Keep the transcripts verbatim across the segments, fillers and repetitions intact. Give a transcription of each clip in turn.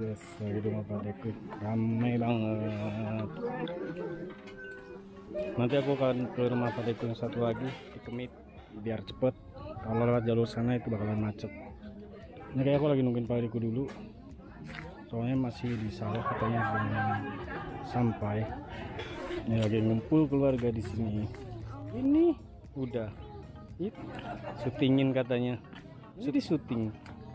guys, lagi di rumah Pak Deku, ramai banget. Nanti aku akan ke rumah Pak Deku yang satu lagi di Kemit biar cepet. Kalau lewat jalur sana itu bakalan macet. Ini kayak aku lagi nungguin Pak Deku dulu, soalnya masih di sawah, katanya belum sampai. Ini lagi ngumpul keluarga di sini. Ini udah it, syutingin katanya. Jadi syuting.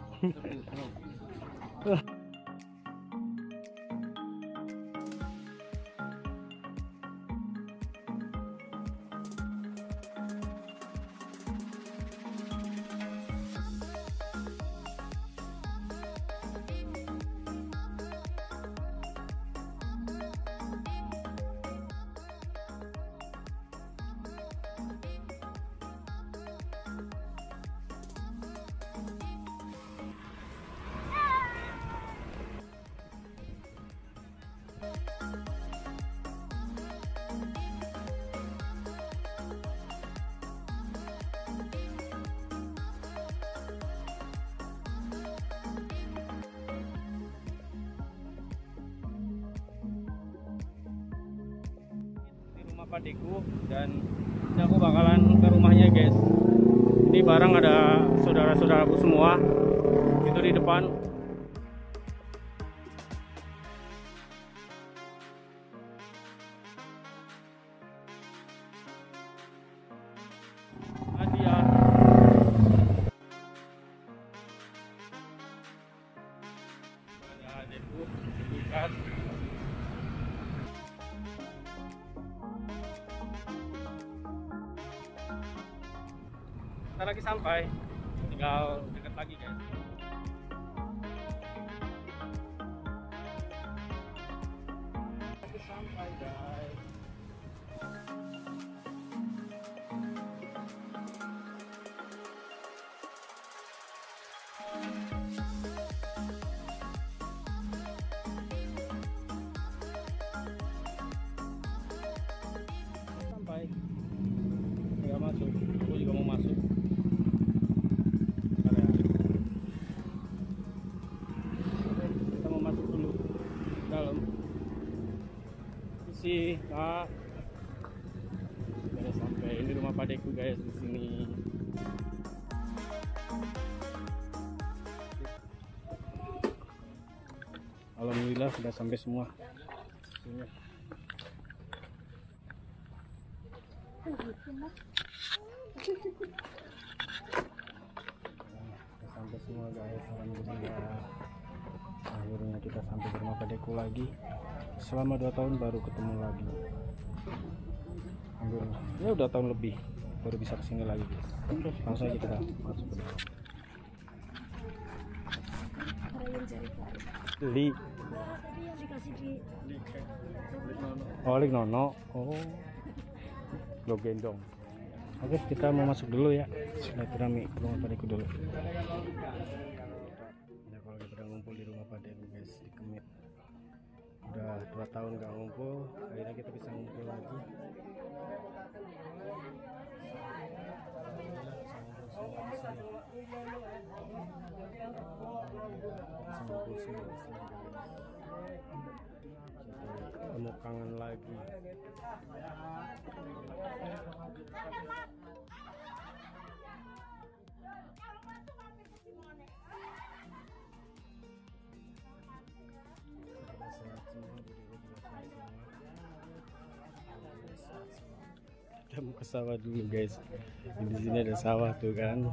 Pak Deku, dan ini aku bakalan ke rumahnya guys. Ini barang ada saudara-saudaraku semua itu di depan. Hadiah ada adikku ikat. Kita lagi sampai, tinggal deket lagi guys. Lagi sampai guys. Sampai, tinggal masuk. Aku juga mau masuk. Dalam isi Pak, sudah sampai. Ini rumah Pak Deku guys di sini. Alhamdulillah sudah sampai semua. Sini. Sudah sampai semua guys, alhamdulillah. Akhirnya kita sampai ke rumah Pak Deku lagi. Selama dua tahun baru ketemu lagi. Alhamdulillah. Ya udah tahun lebih baru bisa kesini lagi guys. Langsung aja kita masuk ke dalam. Li. Oh, Lik Nono. Oh. Lo gendong. Oke, kita mau masuk dulu ya. Silaturahmi ke rumah Pak Deku dulu. Ngumpul di rumah Pak Deku guys di Kemit. Udah dua tahun gak ngumpul, akhirnya kita bisa ngumpul lagi. Ketemu kangen lagi. Kita mau ke sawah dulu guys. Di sini ada sawah tuh kan.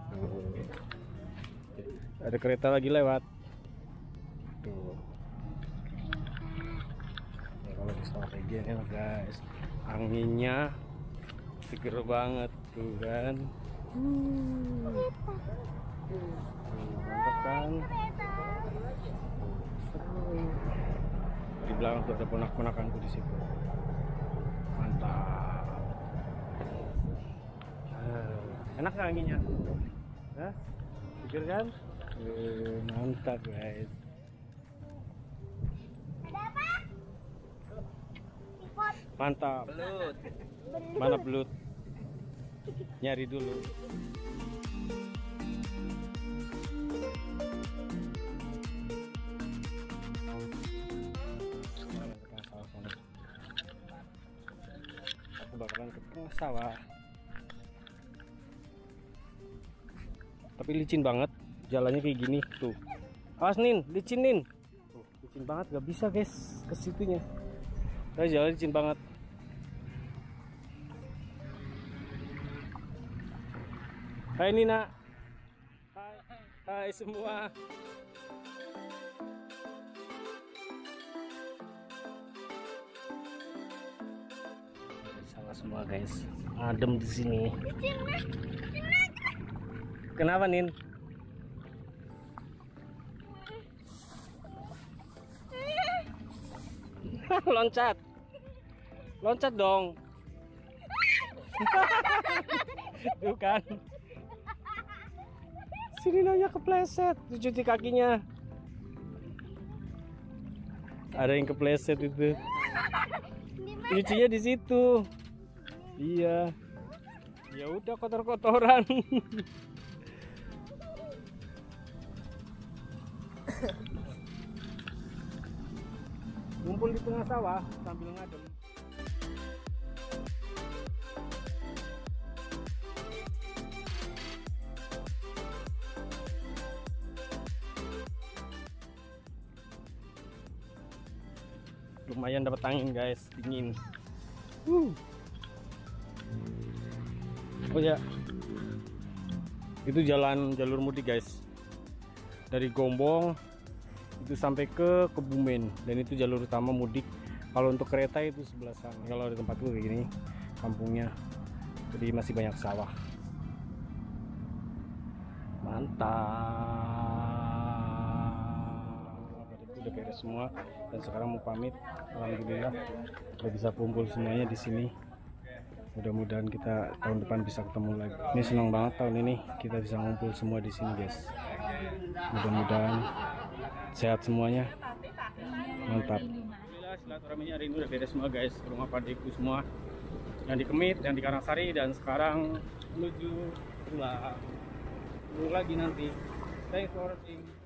Ada kereta lagi lewat. Tuh. Ya, kalau di sawah kayak gini enak guys. Anginnya seger banget tuh kan. Hmm. Tuh, mantap kan. Di belakang tuh ada ponak-ponakanku di situ. Mantap. Enak nggak anginnya? Hah? Seger kan? Uh, mantap guys. Mantap. Belut. Mana belut? Nyari dulu. bakalan ke tengah sawah. Tapi licin banget jalannya kayak gini tuh. Awas Nin, licin Nin. Tuh, licin banget, gak bisa guys ke situnya. Nah, jalan licin banget. Hai Nina. Hai, hai semua. Sama semua guys. Adem di sini. Kenapa Nin? Loncat. Loncat dong. Tuh kan. Sini nanya kepleset, cuci kakinya. Ada yang kepleset itu. Cucinya di situ. Iya. Ya udah kotor-kotoran. Ngumpul di tengah sawah sambil ngadem. Lumayan dapat angin guys, dingin. Uh. Oh ya, itu jalan jalur mudik guys. Dari Gombong itu sampai ke Kebumen, dan itu jalur utama mudik. Kalau untuk kereta itu sebelah sana. Kalau di tempatku kayak gini kampungnya, jadi masih banyak sawah. Mantap. Itu udah beres semua dan sekarang mau pamit. Alhamdulillah udah bisa kumpul semuanya di sini. Mudah-mudahan kita tahun depan bisa ketemu lagi. Ini senang banget tahun ini kita bisa ngumpul semua di sini guys. Mudah-mudahan sehat semuanya. Mantap. Alhamdulillah silaturahminya hari ini udah beres semua guys. Rumah padekku semua yang di Kemit, yang di Karangsari, dan sekarang menuju pulang. Pulang lagi nanti. Thanks for watching.